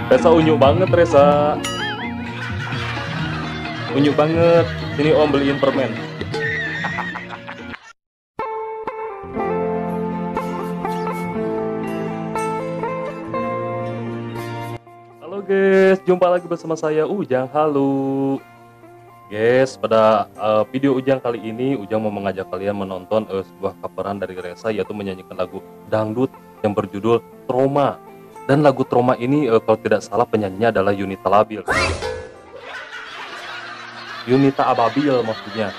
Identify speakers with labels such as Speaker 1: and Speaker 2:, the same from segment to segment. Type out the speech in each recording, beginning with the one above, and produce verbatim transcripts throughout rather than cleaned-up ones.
Speaker 1: Resa unyu banget, Resa. Unyu banget. Sini Om beliin permen. Halo guys, jumpa lagi bersama saya Ujang. Halo guys, pada uh, video Ujang kali ini Ujang mau mengajak kalian menonton uh, sebuah coveran dari Resa, yaitu menyanyikan lagu dangdut yang berjudul Trauma. Dan lagu Trauma ini uh, kalau tidak salah penyanyinya adalah Yunita Labil. Yunita Ababil maksudnya.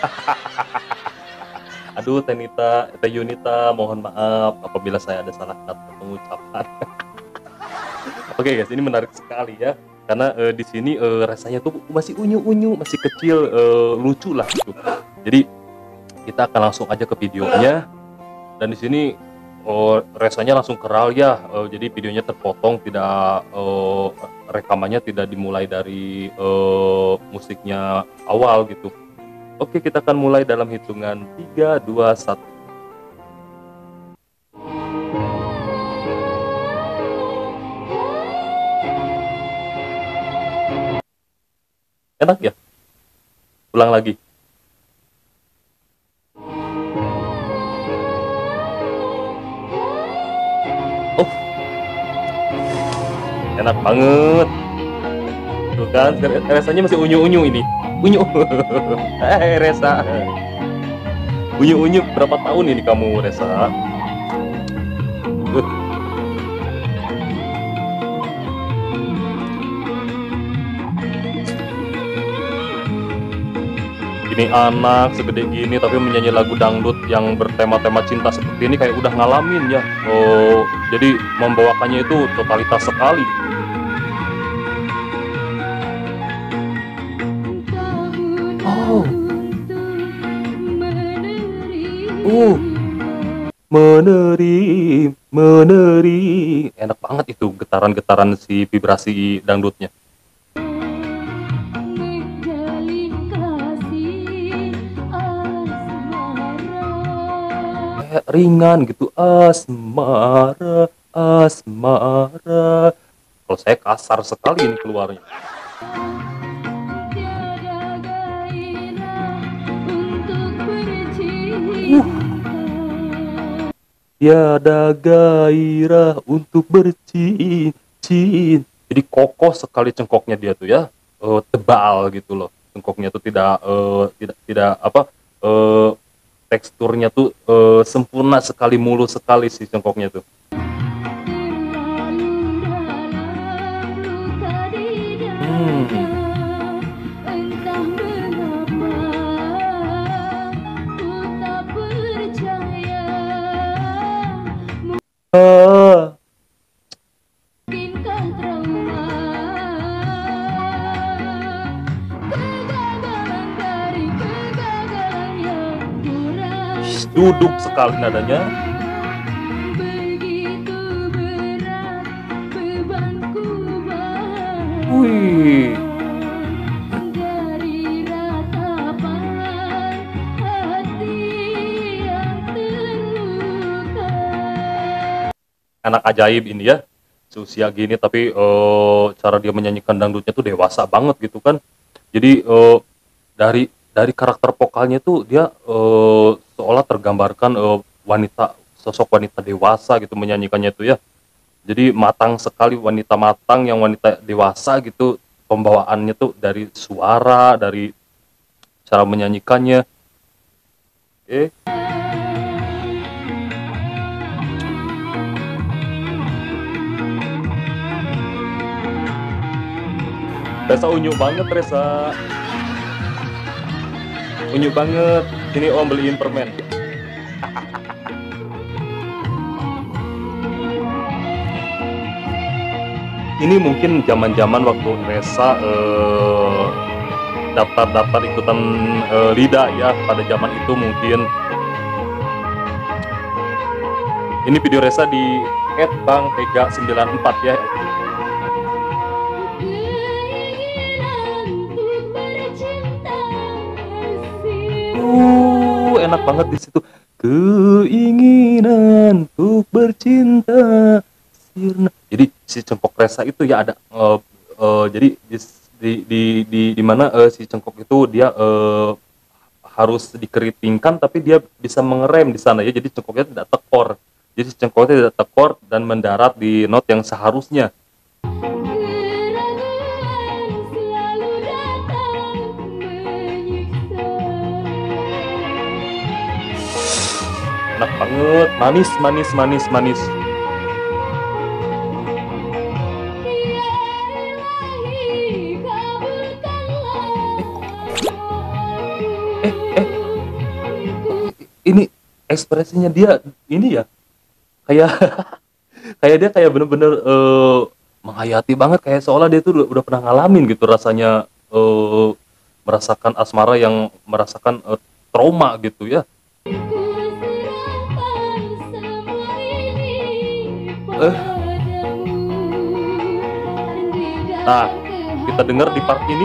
Speaker 1: Aduh Tenita, Teh Yunita, mohon maaf apabila saya ada salah kata pengucapan. Oke guys, ini menarik sekali ya, karena uh, di sini uh, rasanya tuh masih unyu-unyu, masih kecil, uh, lucu lah gitu. Jadi kita akan langsung aja ke videonya. Dan di sini uh, rasanya langsung keral ya. Uh, jadi videonya terpotong, tidak uh, rekamannya tidak dimulai dari uh, musiknya awal gitu. Oke, kita akan mulai dalam hitungan tiga, dua, satu. Enak ya? Ulang lagi. Oh, enak banget. Tuh kan, rasanya masih unyu-unyu ini. Unyu. Eh, Resa. Unyu-unyu berapa tahun ini kamu, Resa? Uh. Ini anak segede gini tapi menyanyi lagu dangdut yang bertema-tema cinta seperti ini kayak udah ngalamin ya. Oh, jadi membawakannya itu totalitas sekali. Oh. Uh. Meneri, meneri. Enak banget itu getaran-getaran si vibrasi dangdutnya. Ringan gitu, asmara, asmara. Kalau saya kasar sekali ini keluarnya. Uh. Tiada gairah untuk bercincin. Jadi kokoh sekali cengkoknya dia tuh ya, uh, tebal gitu loh. Cengkoknya tuh tidak, uh, tidak, tidak apa. Uh, teksturnya tuh uh, sempurna sekali, mulus sekali si cengkoknya tuh. Hmm. Uh. Duduk sekali nadanya. Wih. Anak ajaib ini ya, seusia gini tapi uh, cara dia menyanyikan dangdutnya tuh dewasa banget gitu kan. Jadi uh, dari dari karakter vokalnya tuh dia uh, seolah tergambarkan uh, wanita, sosok wanita dewasa gitu menyanyikannya tuh ya. Jadi matang sekali, wanita matang yang wanita dewasa gitu. Pembawaannya tuh dari suara, dari cara menyanyikannya. Oke. Resa unyu banget, Resa. Unyu banget. Sini Om beliin permen. Ini mungkin zaman-zaman waktu Resa eh, daftar-daftar ikutan eh, Lida ya, pada zaman itu mungkin. Ini video Resa di et bang tega sembilan empat ya. Uh, enak banget di situ. Keinginan untuk bercinta sirna. Jadi si Cengkok Resa itu ya ada eh, eh, jadi di di di di, di mana eh, si Cengkok itu dia eh, harus dikeritingkan tapi dia bisa mengerem di sana ya, jadi cengkoknya tidak tekor, jadi si cengkoknya tidak tekor dan mendarat di not yang seharusnya. Enak banget, manis manis manis manis. eh eh ini ekspresinya dia ini ya, kayak kayak dia kayak bener-bener eh, menghayati banget, kayak seolah dia tuh udah, udah pernah ngalamin gitu rasanya, eh, merasakan asmara yang merasakan eh, trauma gitu ya. eh nah kita dengar di part ini,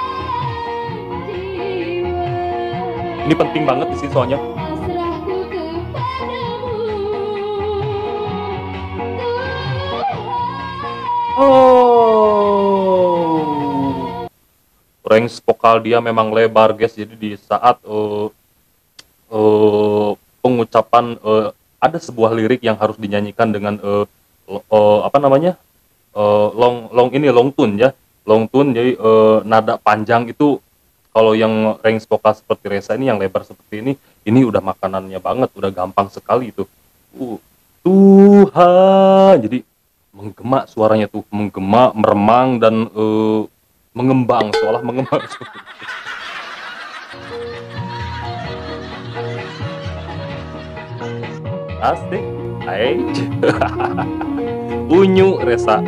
Speaker 1: ini penting banget di sini soalnya. Oh, range vokal dia memang lebar guys, jadi di saat uh, uh, pengucapan uh, ada sebuah lirik yang harus dinyanyikan dengan uh, uh, apa namanya, uh, long long ini long tune ya, long tune, jadi uh, nada panjang itu kalau yang range vokal seperti Reza ini yang lebar seperti ini ini udah makanannya banget, udah gampang sekali itu. uh, Tuhan, jadi menggema suaranya tuh, menggema, meremang dan uh, mengembang, seolah mengembang. Asik, hai. Unyu Resa.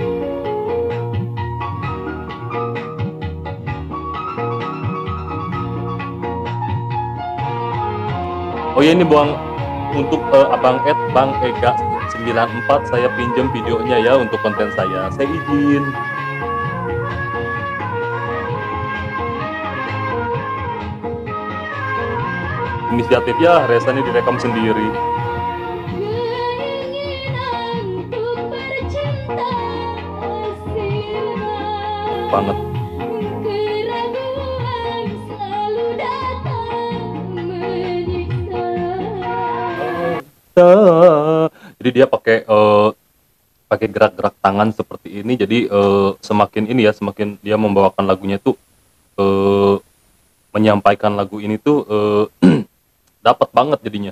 Speaker 1: Oh ya, ini buang untuk uh, Abang Ed, Bang Ega sembilan empat, saya pinjam videonya ya untuk konten saya. Saya izin. Inisiatifnya Reza ini direkam sendiri. Banget. Jadi dia pakai uh, pakai gerak-gerak tangan seperti ini, jadi uh, semakin ini ya, semakin dia membawakan lagunya tuh uh, menyampaikan lagu ini tuh uh, dapat banget jadinya.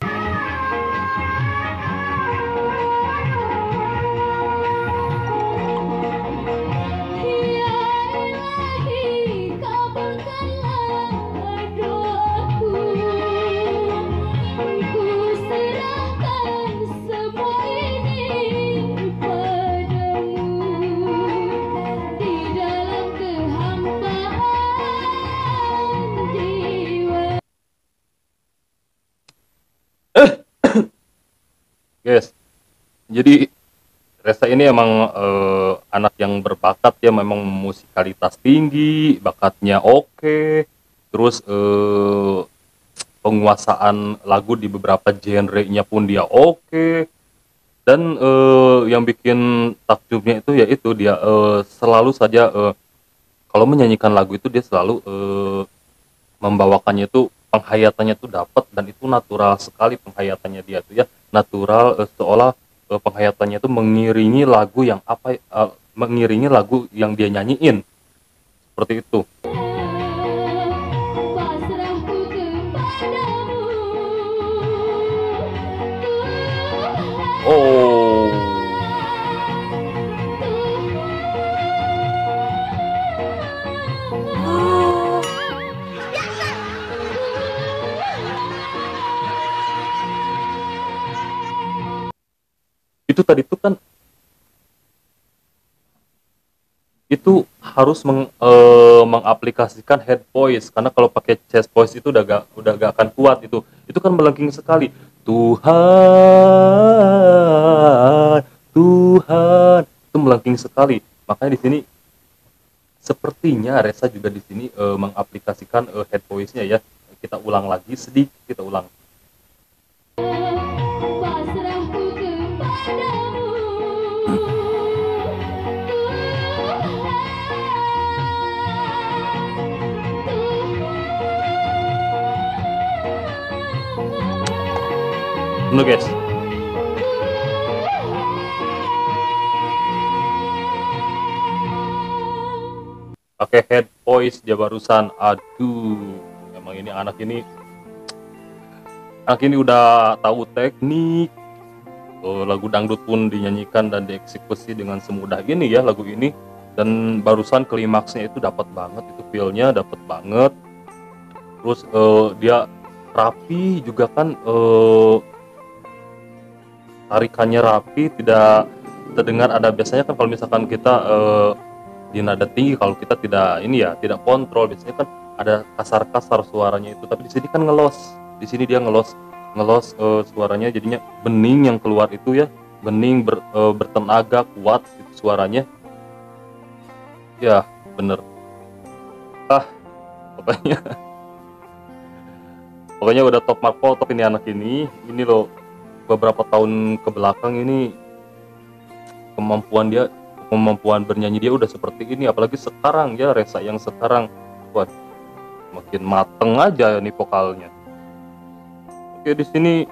Speaker 1: Guys, jadi Reza ini emang eh, anak yang berbakat ya, memang musikalitas tinggi, bakatnya oke, terus eh, penguasaan lagu di beberapa genre-nya pun dia oke, dan eh, yang bikin takjubnya itu yaitu dia eh, selalu saja eh, kalau menyanyikan lagu itu dia selalu eh, membawakannya itu penghayatannya tuh dapat, dan itu natural sekali penghayatannya dia tuh ya, natural, eh, seolah eh, penghayatannya itu mengiringi lagu yang apa eh, mengiringi lagu yang dia nyanyiin seperti itu. Oh, itu tadi tuh kan itu harus meng, eh, mengaplikasikan head voice, karena kalau pakai chest voice itu udah gak udah gak akan kuat, itu itu kan melengking sekali. Tuhan, Tuhan, itu melengking sekali. Makanya di sini sepertinya Reza juga di sini eh, mengaplikasikan eh, head voice-nya ya. Kita ulang lagi sedikit, kita ulang. Bener guys. Pakai head voice dia barusan. Aduh, emang ini anak ini anak ini udah tahu teknik. Uh, lagu dangdut pun dinyanyikan dan dieksekusi dengan semudah ini ya lagu ini. Dan barusan klimaksnya itu dapat banget, itu feel-nya dapat banget. Terus uh, dia rapi juga kan, uh, tarikannya rapi, tidak terdengar ada, biasanya kan kalau misalkan kita uh, di nada tinggi, kalau kita tidak ini ya tidak kontrol, biasanya kan ada kasar-kasar suaranya itu, tapi di sini kan ngelos, di sini dia ngelos ngelos uh, suaranya, jadinya bening yang keluar itu ya, bening ber, uh, bertenaga kuat gitu suaranya ya, bener. Ah, pokoknya pokoknya udah top marko top ini anak ini ini loh. Beberapa tahun ke belakang ini kemampuan dia kemampuan bernyanyi dia udah seperti ini, apalagi sekarang ya, Resa yang sekarang, wah makin mateng aja nih vokalnya. Oke, di sini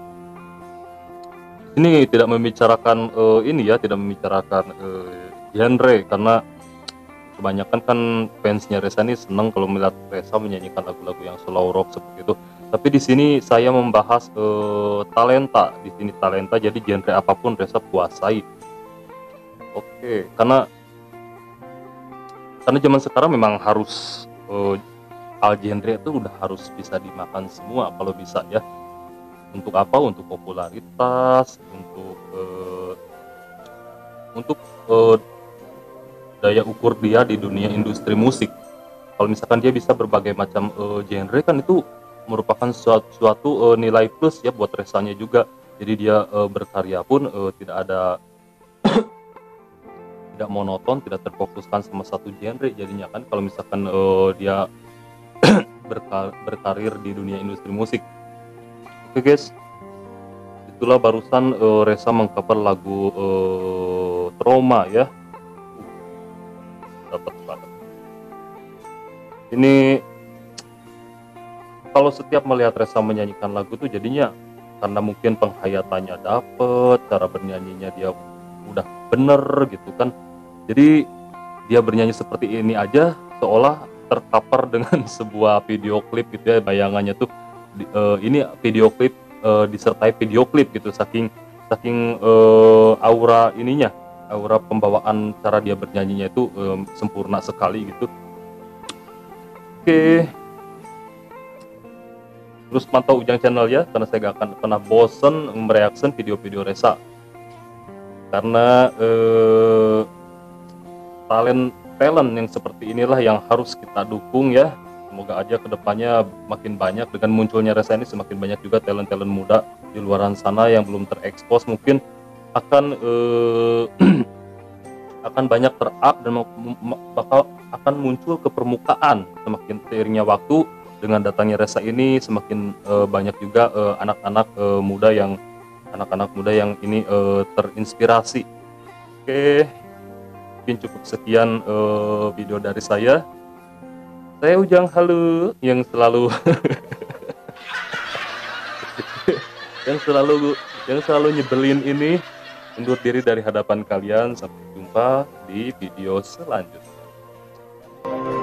Speaker 1: ini tidak membicarakan uh, ini ya, tidak membicarakan uh, genre, karena kebanyakan kan fansnya Resa ini seneng kalau melihat Resa menyanyikan lagu-lagu yang slow rock seperti itu. Tapi di sini saya membahas uh, talenta, di sini talenta, jadi genre apapun Resa kuasai. Oke, karena karena zaman sekarang memang harus uh, al genre itu udah harus bisa dimakan semua kalau bisa ya. Untuk apa? Untuk popularitas, untuk uh, untuk uh, daya ukur dia di dunia industri musik. Kalau misalkan dia bisa berbagai macam uh, genre, kan itu merupakan suatu, suatu uh, nilai plus ya buat Resanya juga. Jadi dia uh, berkarya pun uh, tidak ada tidak monoton, tidak terfokuskan sama satu genre jadinya kan, kalau misalkan uh, dia berkar berkarir di dunia industri musik. Oke guys, itulah barusan uh, Resa mengcover lagu uh, Trauma ya, dapat banget ini. Kalau setiap melihat Resa menyanyikan lagu tuh jadinya, karena mungkin penghayatannya dapet, cara bernyanyinya dia udah bener gitu kan, jadi dia bernyanyi seperti ini aja seolah tercover dengan sebuah video klip gitu ya, bayangannya tuh di, uh, ini video klip uh, disertai video klip gitu, saking saking uh, aura ininya, aura pembawaan cara dia bernyanyinya itu um, sempurna sekali gitu. Oke, terus pantau Ujang channel ya, karena saya gak akan pernah bosen mereaction video-video Resa, karena eh, talent talent yang seperti inilah yang harus kita dukung ya. Semoga aja kedepannya makin banyak, dengan munculnya Resa ini semakin banyak juga talent-talent muda di luaran sana yang belum terekspos, mungkin akan eh, akan banyak terup dan bakal akan muncul ke permukaan semakin seiringnya waktu. Dengan datangnya Resa ini semakin uh, banyak juga anak-anak uh, uh, muda yang anak-anak muda yang ini uh, terinspirasi. Oke, mungkin cukup sekian uh, video dari saya. Saya Ujang Halu yang selalu yang selalu yang selalu nyebelin ini, undur diri dari hadapan kalian. Sampai jumpa di video selanjutnya.